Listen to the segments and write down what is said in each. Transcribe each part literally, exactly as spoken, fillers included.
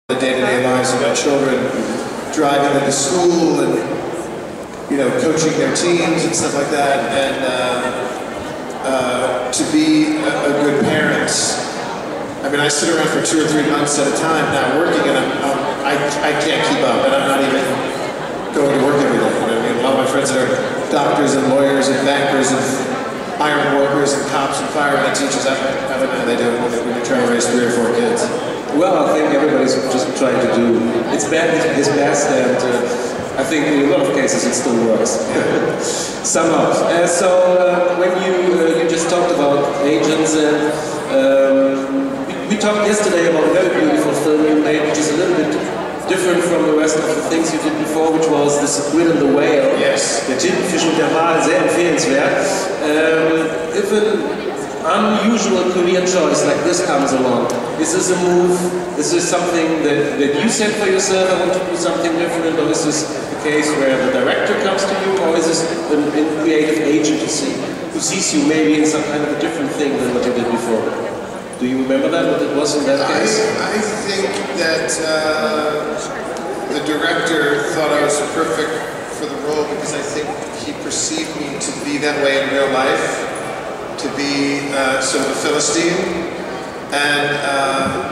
the day-to-day lives of our children, driving them to school and, you know, coaching their teams and stuff like that, and uh, uh, to be a, a good parent. I mean, I sit around for two or three months at a time now working, and I'm, I'm, I, I can't keep up, and I'm not even going to work every day. I mean, a lot of my friends are doctors and lawyers and bankers and iron workers and cops and firemen and teachers. I, I don't know how they do it when they're trying to raise three or four kids. Well, I think everybody's just trying to do its best, his best, and uh, I think in a lot of cases it still works. Somehow. Uh, so uh, when you uh, you just talked about agents, and um, we, we talked yesterday about a very beautiful film you made, which is a little bit different from the rest of the things you did before, which was this Squid and the Whale. Yes. Der Tintenfisch und der Wal, sehr empfehlenswert. Um, if an unusual career choice like this comes along, is this a move, is this something that, that you said for yourself, I want to do something different, or is this a case where the director comes to you, or is this a, a creative agency who sees you maybe in some kind of a different thing than what you did before? Do you remember that, what it was in that case? I, I think that uh, the director thought I was perfect for the role because I think he perceived me to be that way in real life, to be uh, sort of a Philistine, and uh,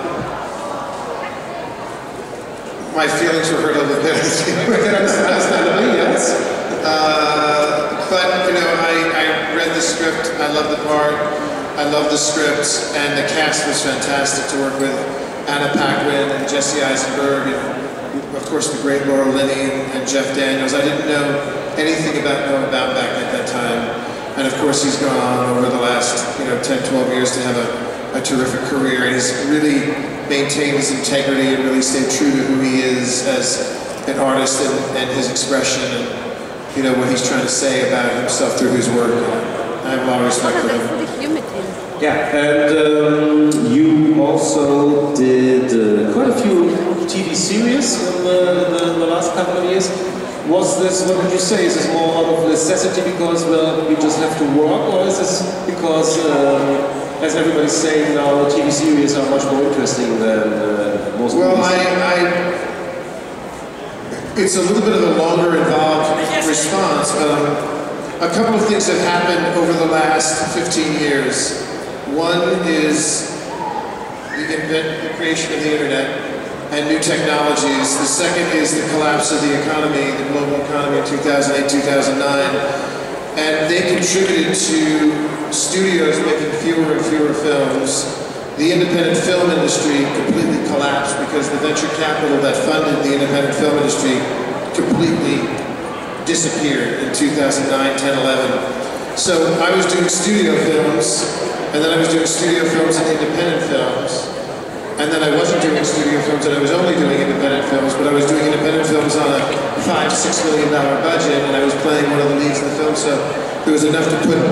my feelings were hurt a little bit. Understandably, yes. Uh, but, you know, I, I read the script, I loved the part, I loved the script, and the cast was fantastic to work with. Anna Paquin and Jesse Eisenberg, and of course the great Laura Linney and Jeff Daniels. I didn't know anything about Noah Baumbach at that time. And of course he's gone on over the last, you know, ten, twelve years to have a, a terrific career. And he's really maintained his integrity and really stayed true to who he is as an artist and, and his expression and, you know, what he's trying to say about himself through his work. I have a lot of respect for him. Yeah, and um, you also did uh, quite a few T V series in the, the, the last couple of years. Was this, what would you say, is this more out of necessity because, well, we just have to work, or is this because, uh, as everybody's saying now, T V series are much more interesting than uh, most Well, movies? I, I, it's a little bit of a longer involved response. Um, a couple of things have happened over the last fifteen years. One is the, invent, the creation of the internet and new technologies. The second is the collapse of the economy, the global economy in two thousand eight, two thousand nine. And they contributed to studios making fewer and fewer films. The independent film industry completely collapsed because the venture capital that funded the independent film industry completely disappeared in two thousand nine, ten, eleven. So I was doing studio films, and then I was doing studio films and independent films. And then I wasn't doing studio films, and I was only doing independent films, but I was doing independent films on a five, six million dollar budget, and I was playing one of the leads in the film, so there was enough to put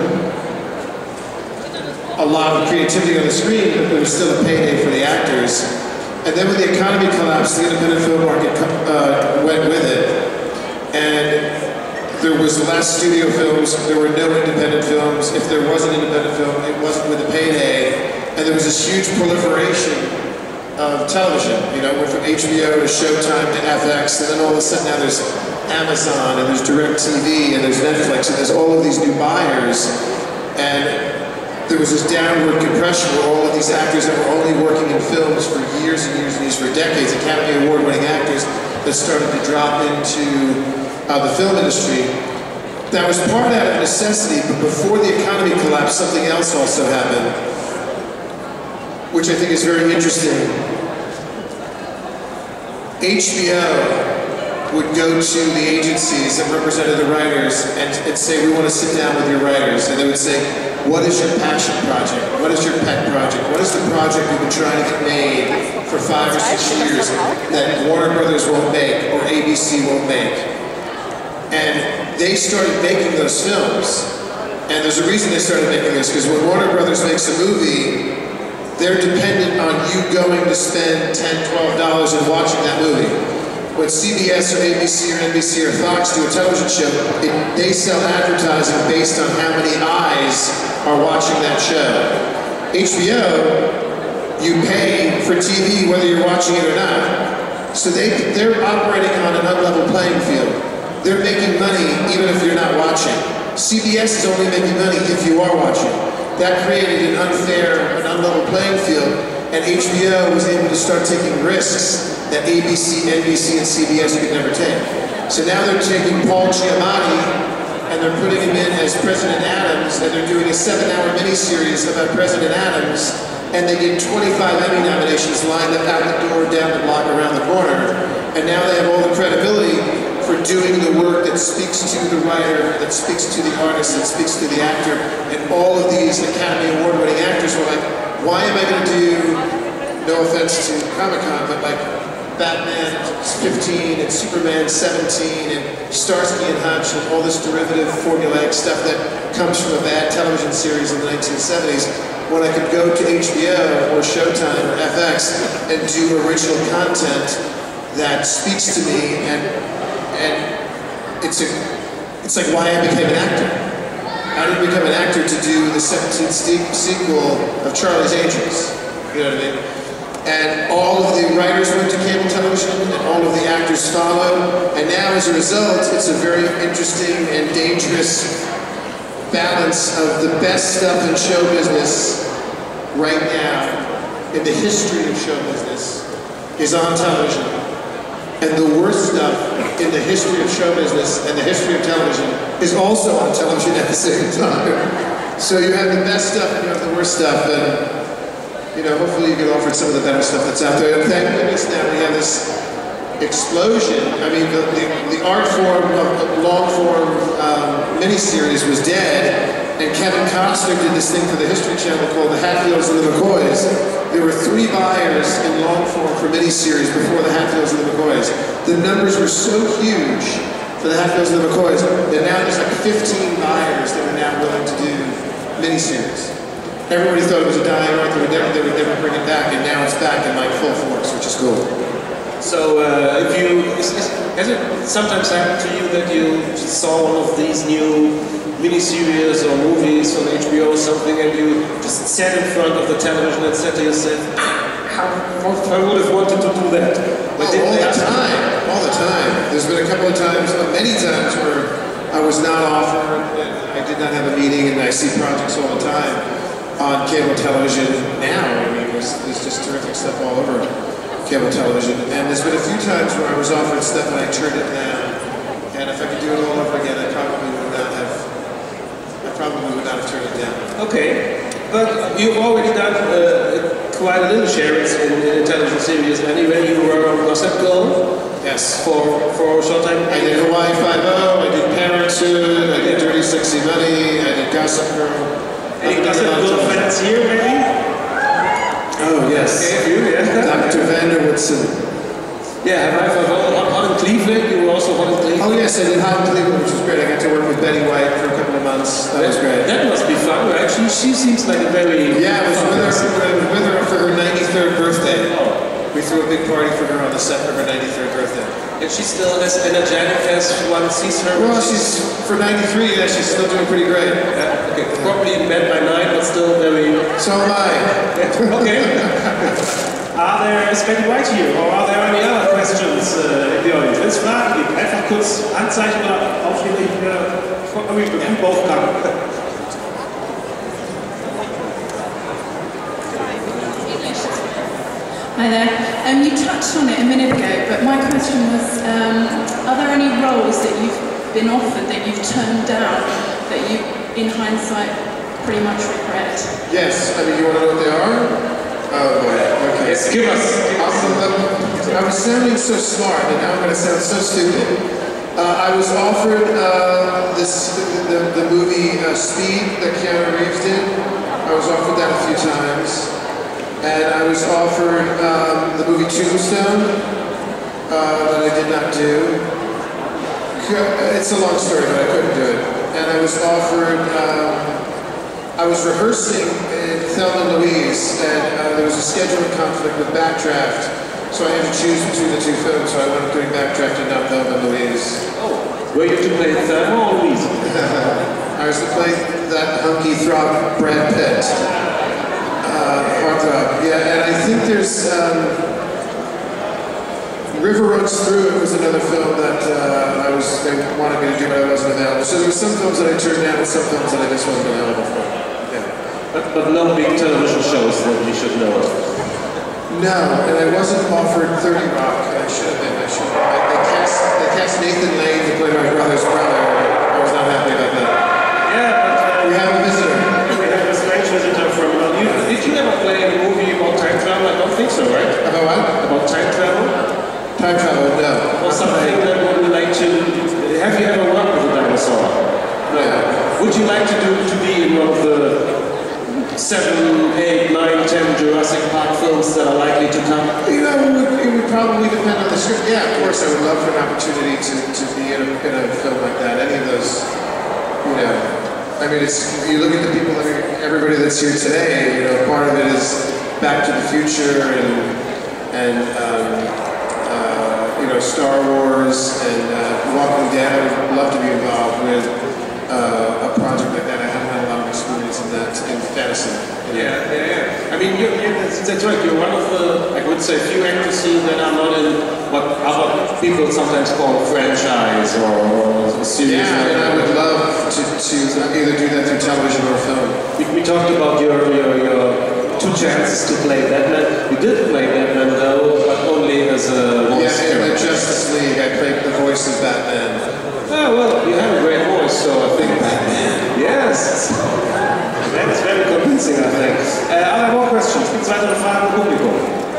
a lot of creativity on the screen, but there was still a payday for the actors. And then when the economy collapsed, the independent film market uh, went with it, and there was less studio films, there were no independent films. If there was an independent film, it wasn't with a payday, and there was this huge proliferation of television, you know, went from H B O to Showtime to F X, and then all of a sudden now there's Amazon, and there's DirecTV, and there's Netflix, and there's all of these new buyers, and there was this downward compression where all of these actors that were only working in films for years and years and years, for decades, Academy Award-winning actors, that started to drop into uh, the film industry. That was part out of necessity, but before the economy collapsed, something else also happened, which I think is very interesting. H B O would go to the agencies that represented the writers and, and say, we want to sit down with your writers. And they would say, what is your passion project? What is your pet project? What is the project you've been trying to get made for five or six years that Warner Brothers won't make or A B C won't make? And they started making those films. And there's a reason they started making this, because when Warner Brothers makes a movie, they're dependent on you going to spend ten, twelve dollars and watching that movie. When C B S or A B C or N B C or Fox do a television show, it, they sell advertising based on how many eyes are watching that show. H B O, you pay for T V whether you're watching it or not. So they, they're operating on an unlevel playing field. They're making money even if you're not watching. C B S is only making money if you are watching. That created an unfair, an unlevel playing field, and H B O was able to start taking risks that A B C, N B C, and C B S could never take. So now they're taking Paul Giamatti and they're putting him in as President Adams, and they're doing a seven-hour miniseries about President Adams, and they did twenty-five Emmy nominations lined up out the door, down the block, around the corner, and now they have all the credibility for doing the work that speaks to the writer, that speaks to the artist, that speaks to the actor, and all of these Academy Award-winning actors were like, why am I going to do, no offense to Comic-Con, but like Batman fifteen and Superman seventeen and Starsky and Hutch and all this derivative formulaic stuff that comes from a bad television series in the nineteen seventies, when I could go to H B O or Showtime or F X and do original content that speaks to me, and and it's a it's like why I became an actor. I didn't become an actor to do the seventeenth sequel of Charlie's Angels. You know what I mean? And all of the writers went to cable television, and all of the actors followed. And now, as a result, it's a very interesting and dangerous balance of the best stuff in show business right now, in the history of show business, is on television. And the worst stuff in the history of show business and the history of television is also on television at the same time. So you have the best stuff and you have the worst stuff, and you know, hopefully you get offered some of the better stuff that's out there. And thank goodness now we have this explosion. I mean, the, the, the art form of long form um, miniseries was dead, and Kevin Costner did this thing for the History Channel called The Hatfields and the McCoys. There were three buyers in long form for miniseries before The Hatfields and the McCoys. The numbers were so huge for The Hatfields and the McCoys that now there's like fifteen buyers that are now willing to do miniseries. Everybody thought it was a dying art, they would never, they would never bring it back, and now it's back in like full force, which is cool. So, uh, if you, is, is, has it sometimes happened to you that you saw one of these new miniseries or movies from H B O or something, and you just sat in front of the television and said to yourself, how I would have wanted to do that? But oh, all the time, all the time. There's been a couple of times, many times where I was not offered, I did not have a meeting, and I see projects all the time on cable television now. I mean, there's, there's just terrific stuff all over cable television. And there's been a few times where I was offered stuff and I turned it down. And if I could do it all over again, I probably would not have, I probably would not have turned it down. Okay, but you've already done uh, quite a little shares in, in television series. Anyway, you were on Gossip Girl. Yes. For, for a short time. I did Hawaii Five-O, I did Parenthood, I did Dirty Sexy Money, I did Gossip Girl. Any Gossip Girl fans here, maybe? Oh, yes. Okay, you, yeah. Doctor Vander Woodson. Yeah, have I forgotten Hot in Cleveland? You were also Hot in Cleveland? Oh, yes, I did Hot in Cleveland, which was great. I got to work with Betty White for a couple of months. That was great. That must be fun, right? She, she seems like a very... Yeah, I was with her, I was with her for her ninety-third birthday. Oh. We threw a big party for her on the set of her ninety-third birthday. And she's still as energetic as one sees her? Well, she's, for ninety-three, yeah, she's still doing pretty great. Yeah, okay. Probably in bed by night, but still very... So am I. Okay. Are there, is Betty White here, or are there any other questions uh, in the audience? Wenn es Fragen gibt, einfach kurz Anzeichen oder aufstehen, ich wir both come. Hi there. Um, you touched on it a minute ago, but my question was, um, are there any roles that you've been offered that you've turned down that you, in hindsight, pretty much regret? Yes. I mean, you want to know what they are? Oh boy. Okay. Yes, give us. I was sounding so smart, and now I'm going to sound so stupid. Uh, I was offered uh, this the, the movie uh, Speed that Keanu Reeves did. I was offered that a few times. And I was offered um, the movie Tombstone uh, that I did not do. It's a long story, but I couldn't do it. And I was offered, um, I was rehearsing in Thelma and Louise, and uh, there was a scheduling conflict with Backdraft, so I had to choose between the two films, so I went up doing Backdraft and not Thelma and Louise. Oh, were you to play Thelma or Louise? I was to play that hunky throb Brad Pitt. Uh, heartthrob, yeah, and I think there's um, River Runs Through It was another film that uh, I was, they wanted me to do, but I wasn't available. So there were some films that I turned down and some films that I just wasn't available for. Yeah. But, but no big television shows that we should know of. No, and I wasn't offered thirty Rock. I should have been. I should have. I, they, cast, they cast Nathan Lane to play my brother's brother. I was not happy about that. Yeah, but uh, we have a visitor. We have a strange visitor from. Uh, you, did you ever play a movie about time travel? I don't think so, right? About what? About time travel? Time travel, no. Or something that would like to. Have you ever worked with a dinosaur? No. Yeah. Would you like to do to be in one of the seven, eight, nine, ten Jurassic Park films that are likely to come? You know, it would, it would probably depend on the script. Yeah, of course, I would love for an opportunity to, to be in a, in a film like that. Any of those, you know, I mean, it's, you look at the people, that are, everybody that's here today, you know, part of it is Back to the Future and, and um, uh, you know, Star Wars and uh, Walking Dead. I would love to be involved with uh, a project like that. I haven't had a lot of experience in that, in fantasy. Yeah, yeah, yeah. I mean, you, you, that's, that's right. You're one of the, I would say, few actors here that are not in what other people sometimes call a franchise or, or a series. Yeah, and I would love to, to either do that through television or film. We, we talked about your, your, your two chances to play Batman. You did play Batman, though, but only as a voice Yeah, in the character. Justice League, I played the voice of Batman. Oh, well, you have a great voice, so I think... Batman. Yes. That is very convincing, I think. Uh, are there more questions? Gibt es weitere Fragen im Publikum?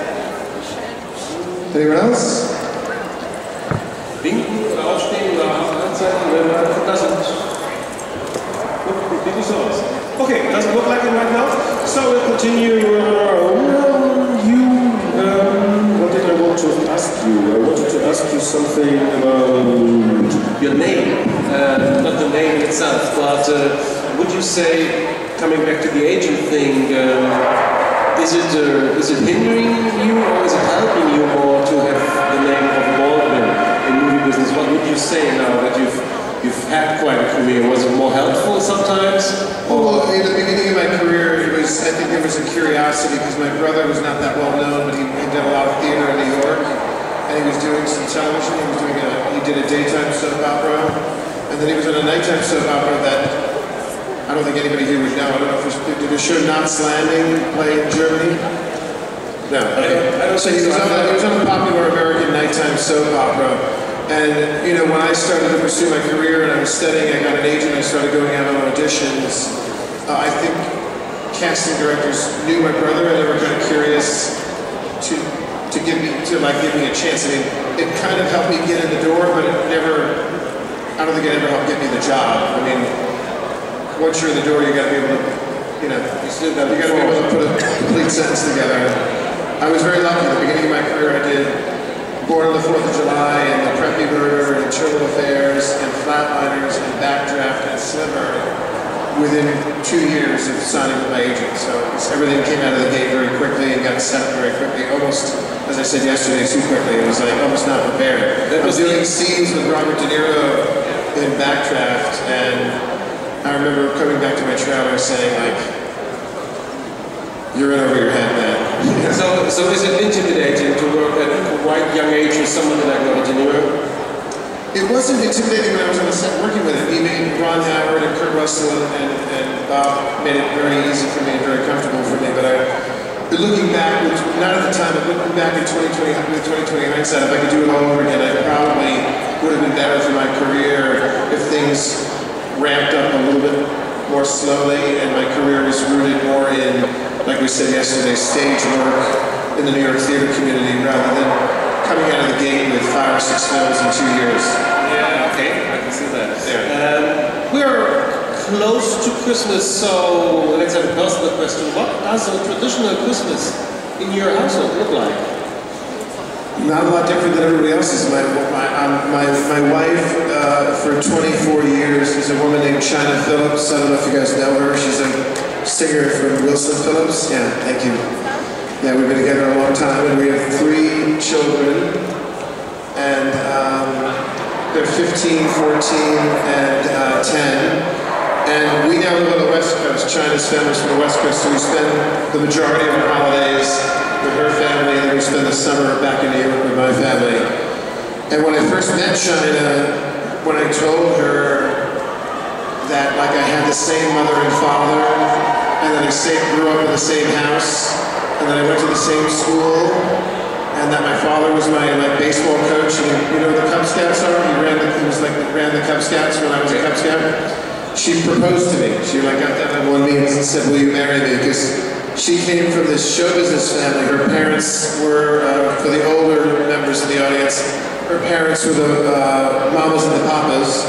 Anyone else? Winken oder aufstehen oder anzeigen, wenn man doesn't look so. Okay, doesn't look like it right now. So we'll continue. Uh, well, you, um, what did I want to ask you? I wanted to ask you something about your name. Uh, not the name itself, but uh, would you say, coming back to the agent thing, um, is it uh, is it hindering you or is it helping you more to have the name of Baldwin in movie business? What would you say now that you've you've had quite a career? Was it more helpful sometimes? Well, in the beginning of my career, it was, I think there was a curiosity because my brother was not that well known, but he, he did a lot of theater in New York, and he was doing some television. He was doing a he did a daytime soap opera, and then he was on a nighttime soap opera that. I don't think anybody here would know. I don't know if it was, did the show Knots Landing play in Germany? No. Okay. I don't so think he was, so. on, he was on a popular American nighttime soap opera. And, you know, when I started to pursue my career and I was studying, I got an agent, I started going out on auditions. Uh, I think casting directors knew my brother and they were kind of curious to to give me, to like give me a chance. I mean, it kind of helped me get in the door, but it never, I don't think it ever helped get me the job. I mean, once you're in the door, you got to be able to, you know, you still got you got to be able to put a complete sentence together. I was very lucky. At the beginning of my career, I did Born on the Fourth of July and The Preppy Murder and Internal Affairs and Flatliners and Backdraft and Slimmer within two years of signing with my agent. So everything came out of the gate very quickly and got set up very quickly. Almost, as I said yesterday, too quickly. It was like almost not prepared. I was doing scenes with Robert De Niro in Backdraft, and I remember coming back to my trailer saying, like, you're in over your head, man. so, so is it intimidating to work at a quite young age with somebody like Robert De Niro? It wasn't intimidating when I was on the set working with him. He made Ron Howard and Kurt Russell and, and Bob made it very easy for me and very comfortable for me. But I, looking back, which not at the time, but looking back in twenty twenty, with twenty twenty hindsight, if I could do it all over again, I probably would have been better for my career if things ramped up a little bit more slowly and my career was rooted more in, like we said yesterday, stage work in the New York theater community rather than coming out of the gate with five or six films in two years. Yeah, okay, I can see that. Yeah. Um, we're close to Christmas, so let's have a personal question. What does a traditional Christmas in your household look like? Not a lot different than everybody else's. My my um, my, my wife uh, for twenty-four years is a woman named China Phillips. I don't know if you guys know her. She's a singer from Wilson Phillips. Yeah, thank you. Yeah, we've been together a long time, and we have three children, and um, they're fifteen, fourteen, and uh, ten. And we now live on the West Coast. China's family's from the West Coast, so we spend the majority of our holidays with her family, and then we spend the summer back in New York with my family. And when I first met China, when I told her that like I had the same mother and father, and that I same, grew up in the same house, and that I went to the same school, and that my father was my like baseball coach, and you know what the Cub Scouts are? He ran the, he was like ran the Cub Scouts when I was a Cub Scout. She proposed to me. She like got down on one knee and said, "Will you marry me?" Because she came from this show business family. Her parents were, uh, for the older members of the audience, her parents were the uh, mamas and the papas.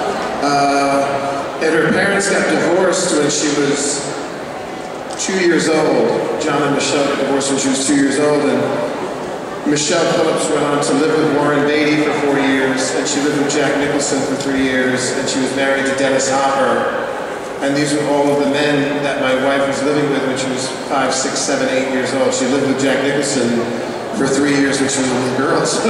Uh, and her parents got divorced when she was two years old. John and Michelle got divorced when she was two years old. And Michelle Phillips went on to live with Warren Beatty for four years. And she lived with Jack Nicholson for three years. And she was married to Dennis Hopper. And these were all of the men that my wife was living with when she was five, six, seven, eight years old. She lived with Jack Nicholson for three years when she was a little girl. So,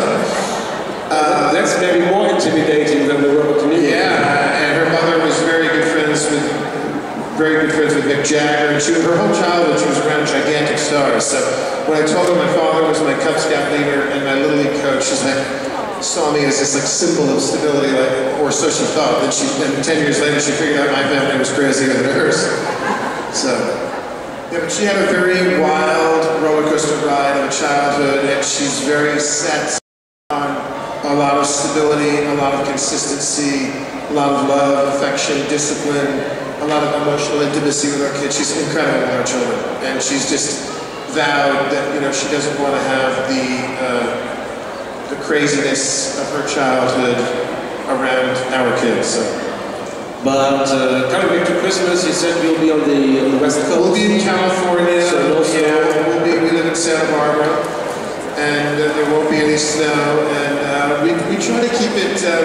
uh, that's maybe more intimidating than the Robert De Niro. Yeah, and her mother was very good friends with, very good friends with Mick Jagger. And she, her whole childhood, she was around gigantic stars. So when I told her my father was my Cub Scout leader and my Little League coach, she's like, saw me as this like symbol of stability, like, or so she thought. Then she, then ten years later, she figured out my family was crazier than hers. So, yeah, but she had a very wild roller coaster ride of a childhood, and she's very set on a lot of stability, a lot of consistency, a lot of love, affection, discipline, a lot of emotional intimacy with our kids. She's incredible with our children, and she's just vowed that, you know, she doesn't want to have the uh, the craziness of her childhood around our kids. So. But uh, coming back to Christmas, you said you'll be on the, on the West Coast. We'll be in California. So no snow. Yeah, we'll be, we live in Santa Barbara, and uh, there won't be any snow. And uh, we, we try to keep it um,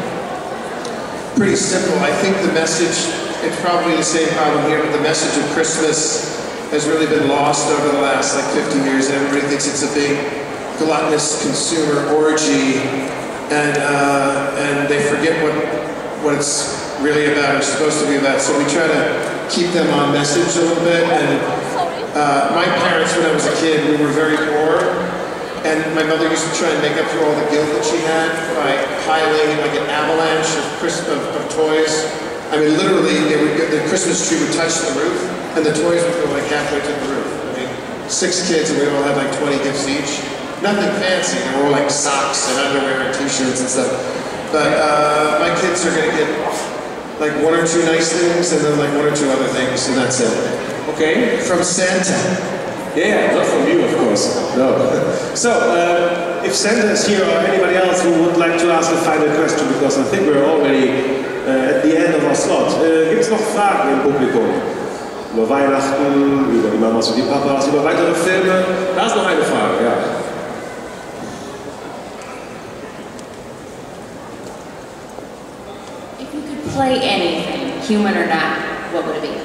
pretty simple. I think the message, it's probably the same problem here, but the message of Christmas has really been lost over the last like fifty years. Everybody thinks it's a big gluttonous consumer orgy, and uh, and they forget what what it's really about, or supposed to be about. So we try to keep them on message a little bit. And uh, my parents, when I was a kid, we were very poor, and my mother used to try and make up for all the guilt that she had by piling like an avalanche of, Chris of, of toys. I mean, literally, they would get, the Christmas tree would touch the roof, and the toys would go like halfway to the roof. I mean, six kids, and we all had like twenty gifts each. Nothing fancy, they were all like socks and underwear and t-shirts and stuff. But uh, my kids are gonna get like one or two nice things and then like one or two other things, and that's it. Okay. From Santa. Yeah, not from you, of course. No. So, uh, if Santa is here or anybody else who would like to ask a final question, because I think we're already uh, at the end of our slot. Uh, Gibt es noch Fragen im Publikum? Über Weihnachten, über die Mamas und die Papas, über weitere Filme? Da ist noch eine Frage, ja. Play anything, human or not, what would it be?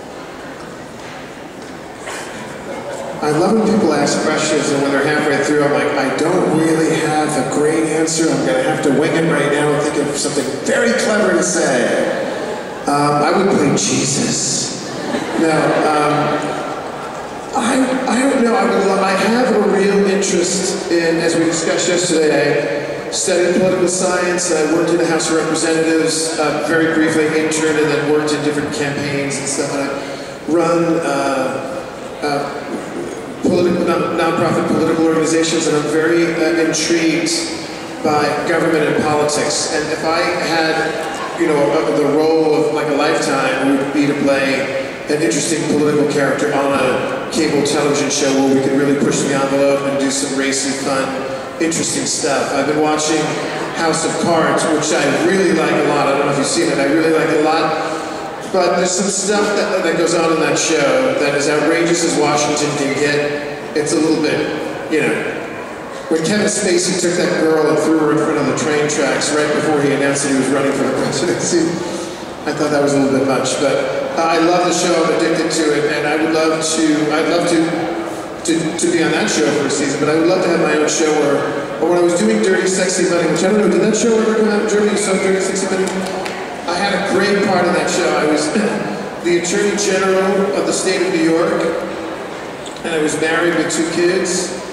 I love when people ask questions and when they're halfway through, I'm like, I don't really have a great answer. I'm going to have to wing it right now and think of something very clever to say. Um, I would play Jesus. Now, um, I, I don't know. I, would love, I have a real interest in, as we discussed yesterday, I studied political science. I worked in the House of Representatives, uh, very briefly interned, and then worked in different campaigns and stuff. And I run uh, uh, political, non nonprofit political organizations, and I'm very uh, intrigued by government and politics. And if I had, you know, uh, the role of like a lifetime, it would be to play an interesting political character on a cable television show where we could really push the envelope and do some racy, fun, interesting stuff. I've been watching House of Cards, which I really like a lot. I don't know if you've seen it. I really like it a lot. But there's some stuff that, that goes on in that show that is outrageous as Washington can get. It's a little bit, you know. When Kevin Spacey took that girl and threw her in front of the train tracks right before he announced that he was running for the presidency, I thought that was a little bit much. But uh, I love the show. I'm addicted to it, and I would love to. I'd love to. To, to be on that show for a season, but I would love to have my own show where, or when I was doing Dirty Sexy Money, which I don't know, did that show ever come out in Germany? You saw Dirty Sexy Money? I had a great part of that show. I was the Attorney General of the state of New York, and I was married with two kids,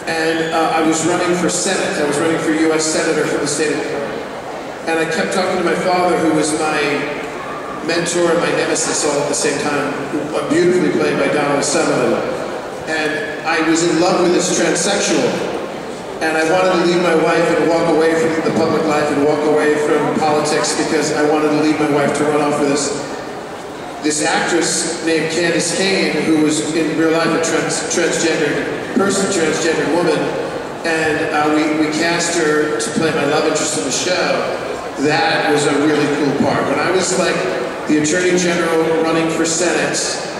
and uh, I was running for Senate. I was running for U S Senator for the state of New York. And I kept talking to my father, who was my mentor and my nemesis all at the same time, beautifully played by Donald Sutherland. And I was in love with this transsexual. And I wanted to leave my wife and walk away from the public life and walk away from politics because I wanted to leave my wife to run off with this, this actress named Candace Cain, who was in real life a trans, transgendered person, transgendered woman. And uh, we, we cast her to play my love interest in the show. That was a really cool part. When I was like the Attorney General running for Senate,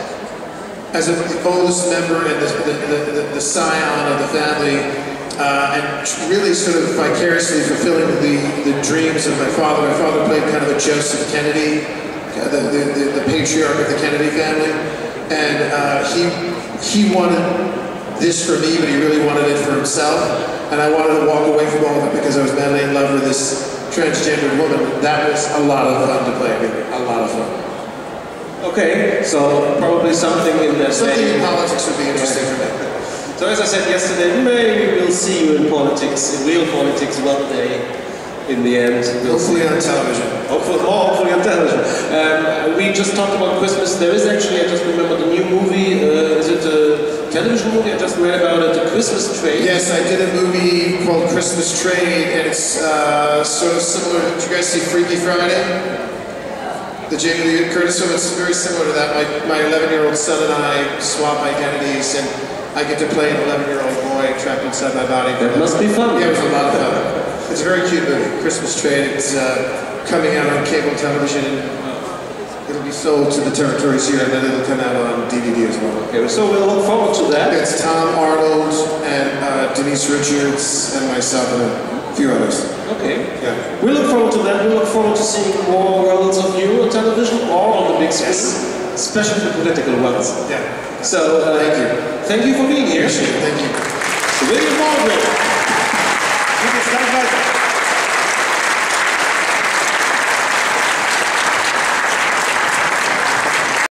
as a, the oldest member and the, the, the, the scion of the family, uh, and really sort of vicariously fulfilling the, the dreams of my father. My father played kind of a Joseph Kennedy, the, the, the, the patriarch of the Kennedy family, and uh, he, he wanted this for me, but he really wanted it for himself, and I wanted to walk away from all of it because I was madly in love with this transgendered woman. That was a lot of fun to play with, a lot of fun. Okay, so probably something in that. Something in politics would be interesting for me. So as I said yesterday, maybe we'll see you in politics, in real politics one day. In the end, we'll hopefully see. on television. Hopefully, oh, hopefully on television. Um, we just talked about Christmas. There is actually, I just remember the new movie. Uh, is it a television movie? I just read about it, The Christmas Trade. Yes, I did a movie called Christmas Trade, and it's uh, sort of similar. Did you guys see Freaky Friday? The Jamie Lee Curtis film. It's very similar to that. My my eleven-year-old son and I swap identities, and I get to play an eleven-year-old boy trapped inside my body. That must be fun. Yeah, it was a lot of fun. It's a very cute movie, Christmas Trade. It's uh, coming out on cable television, and it'll be sold to the territories here, and then it'll come out on D V D as well. Okay, so we'll look forward to that. It's Tom Arnold and uh, Denise Richards and myself and a few others. Okay. Yeah. We look forward to that. We look forward to seeing more roles of you on television or on the big screen, yes. Especially the political ones. Yeah. So uh, thank you. Thank you for being here. Thank you. So